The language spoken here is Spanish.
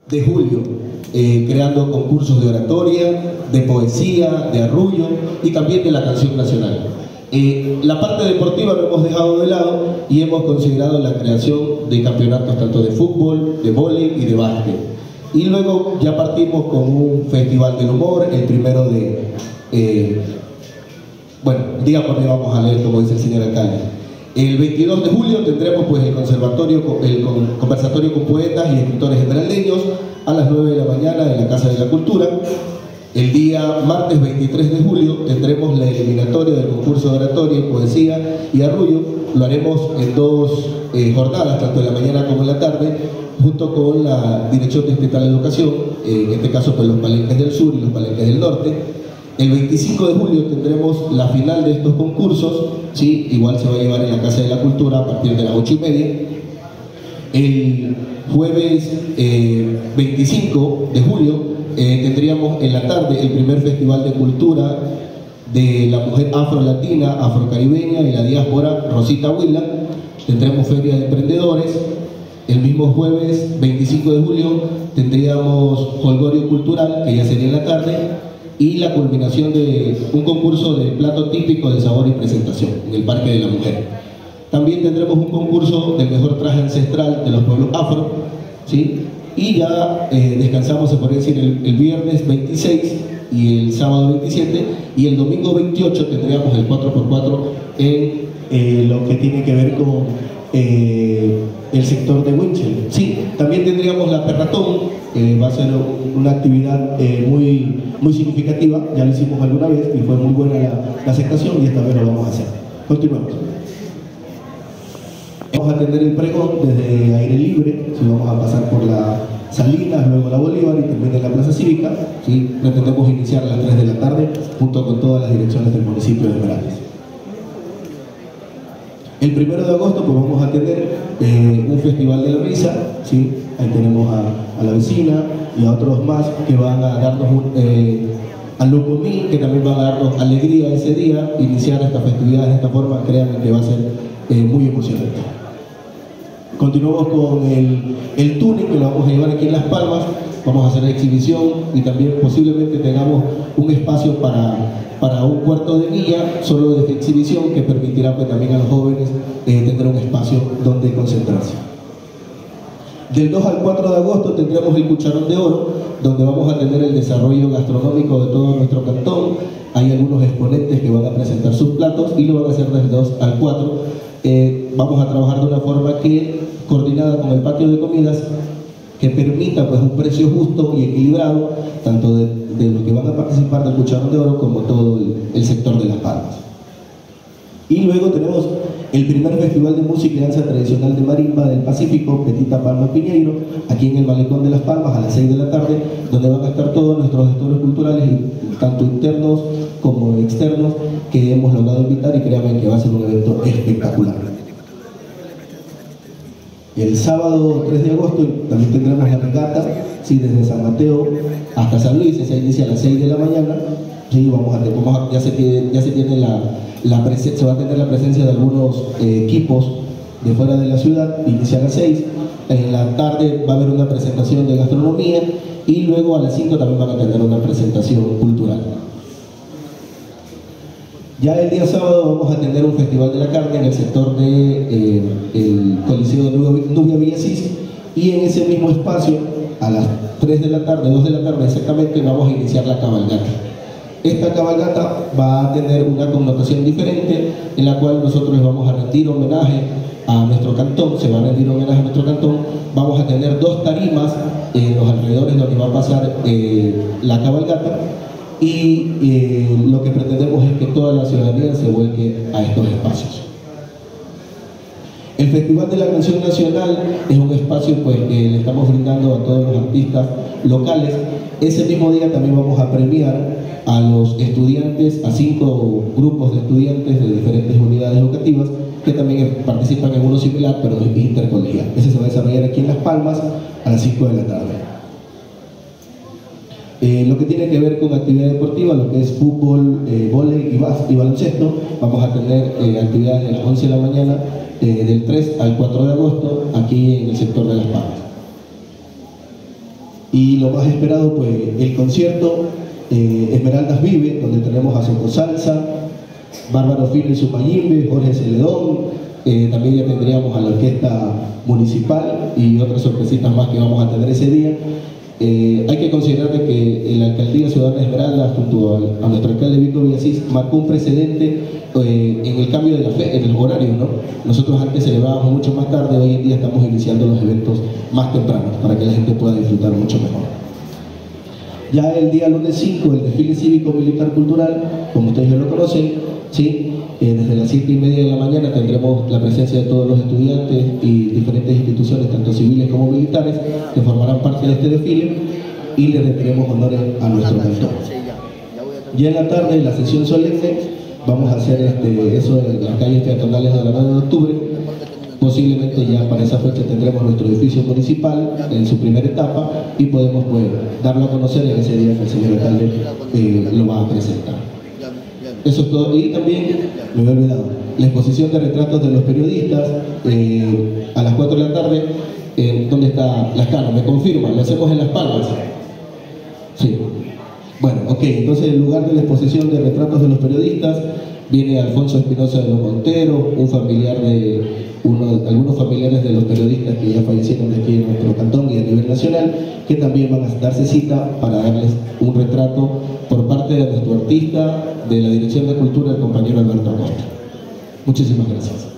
de julio, creando concursos de oratoria, de poesía, de arrullo y también de la canción nacional. La parte deportiva lo hemos dejado de lado y hemos considerado la creación de campeonatos tanto de fútbol, de vóley y de básquet. Y luego ya partimos con un festival del humor, el primero de... bueno, día por día vamos a leer, como dice el señor alcalde. El 22 de julio tendremos pues el conversatorio con poetas y escritores esmeraldeños a las 9 de la mañana en la Casa de la Cultura. El día martes 23 de julio tendremos la eliminatoria del concurso de oratoria, poesía y arrullo. Lo haremos en dos jornadas, tanto en la mañana como en la tarde, junto con la Dirección Distrital de Educación, en este caso pues los palenques del sur y los palenques del norte. El 25 de julio tendremos la final de estos concursos, ¿sí? Igual se va a llevar en la Casa de la Cultura a partir de las 8:30. El jueves 25 de julio tendríamos en la tarde el primer Festival de Cultura de la mujer afro-latina, afro-caribeña y la diáspora Rosita Huila. Tendremos feria de emprendedores. El mismo jueves 25 de julio tendríamos jolgorio cultural, que ya sería en la tarde, y la culminación de un concurso de plato típico de sabor y presentación en el Parque de la Mujer. También tendremos un concurso del mejor traje ancestral de los pueblos afro, ¿sí? Y ya descansamos, se podría decir, el viernes 26 y el sábado 27, y el domingo 28 tendríamos el 4x4 en lo que tiene que ver con el sector de Winchell. Sí, también tendríamos la Perratón, que va a ser una actividad muy significativa. Ya lo hicimos alguna vez y fue muy buena la aceptación, y esta vez lo vamos a hacer. Continuamos. Vamos a atender el pregón desde aire libre, si vamos a pasar por la Salinas, luego la Bolívar y terminar en la Plaza Cívica. ¿Sí? Pretendemos iniciar a las 3 de la tarde junto con todas las direcciones del municipio de Esmeraldas. El 1 de agosto pues vamos a tener un festival de la risa, ¿sí? Ahí tenemos a la vecina y a otros más que van a darnos al Locomí, que también van a darnos alegría ese día. Iniciar esta festividad de esta forma, créanme que va a ser muy emocionante. Continuamos con el túnel, que lo vamos a llevar aquí en Las Palmas. Vamos a hacer la exhibición y también posiblemente tengamos un espacio para un cuarto de guía solo de exhibición, que permitirá pues también a los jóvenes tener un espacio donde concentrarse. Del 2 al 4 de agosto tendremos el Cucharón de Oro, donde vamos a tener el desarrollo gastronómico de todo nuestro cantón. Hay algunos exponentes que van a presentar sus platos y lo van a hacer del 2 al 4. Vamos a trabajar de una forma coordinada con el patio de comidas, que permita pues un precio justo y equilibrado, tanto de los que van a participar del Cucharón de Oro como todo el sector de Las Palmas. Y luego tenemos el primer Festival de Música y Danza Tradicional de Marimba del Pacífico, Petita Palma Piñeiro, aquí en el Malecón de Las Palmas a las 6 de la tarde, donde van a estar todos nuestros gestores culturales, tanto internos como externos, que hemos logrado invitar, y créanme que va a ser un evento espectacular. El sábado 3 de agosto también tendremos la regata, ¿sí? Desde San Mateo hasta San Luis. Se inicia a las 6 de la mañana. ¿Sí? Ya se tiene se va a tener la presencia de algunos equipos de fuera de la ciudad. Inicia a las 6. En la tarde va a haber una presentación de gastronomía, y luego a las 5 también van a tener una presentación cultural. Ya el día sábado vamos a tener un festival de la carne en el sector de el Coliseo de Nubia Villasís, y en ese mismo espacio a las 3 de la tarde, 2 de la tarde exactamente, vamos a iniciar la cabalgata. Esta cabalgata va a tener una connotación diferente, en la cual nosotros les vamos a rendir homenaje a nuestro cantón. Se va a rendir homenaje a nuestro cantón. Vamos a tener 2 tarimas en los alrededores donde va a pasar la cabalgata, y lo que pretendemos es que toda la ciudadanía se vuelque a estos espacios. El Festival de la Canción Nacional es un espacio pues, que le estamos brindando a todos los artistas locales. Ese mismo día también vamos a premiar a los estudiantes, a 5 grupos de estudiantes de diferentes unidades educativas que también participan en uno similar, pero es intercolegial. Ese se va a desarrollar aquí en Las Palmas a las 5 de la tarde. Lo que tiene que ver con actividad deportiva, lo que es fútbol, vóley y baloncesto, vamos a tener actividades de las 11 de la mañana, del 3 al 4 de agosto, aquí en el sector de Las Palmas. Y lo más esperado, pues el concierto Esmeraldas Vive, donde tenemos a Soco Salsa, Bárbaro Fino y su Mayimbe, Jorge Celedón, también ya tendríamos a la orquesta municipal y otras sorpresitas más que vamos a tener ese día. Hay que considerar de que la Alcaldía Ciudadana de Esmeraldas, junto a nuestro alcalde Víctor Villasís, marcó un precedente en el cambio de los horarios, ¿no? Nosotros antes celebrábamos mucho más tarde, hoy en día estamos iniciando los eventos más tempranos para que la gente pueda disfrutar mucho mejor. Ya el día lunes 5, el desfile cívico-militar cultural, como ustedes ya lo conocen, ¿sí? Desde las 7:30 de la mañana tendremos la presencia de todos los estudiantes y diferentes instituciones, tanto civiles como militares, que formarán parte de este desfile y le rendiremos honores a nuestro cantor. Ya en la tarde, en la sesión solemne, vamos a hacer eso en las calles peatonales de la 9 de octubre. Posiblemente ya para esa fecha tendremos nuestro edificio municipal en su primera etapa y podemos pues darlo a conocer en ese día que el señor alcalde lo va a presentar. Eso es todo. Y también, me había olvidado, la exposición de retratos de los periodistas a las 4 de la tarde. ¿Dónde está Las Canas? ¿Me confirman? ¿Lo hacemos en Las Palmas? Sí. Bueno, ok, entonces en lugar de la exposición de retratos de los periodistas viene Alfonso Espinosa de los Monteros, algunos familiares de los periodistas que ya fallecieron de aquí en nuestro cantón y a nivel nacional, que también van a darse cita para darles un retrato por parte de nuestro artista de la Dirección de Cultura, el compañero Alberto Acosta. Muchísimas gracias.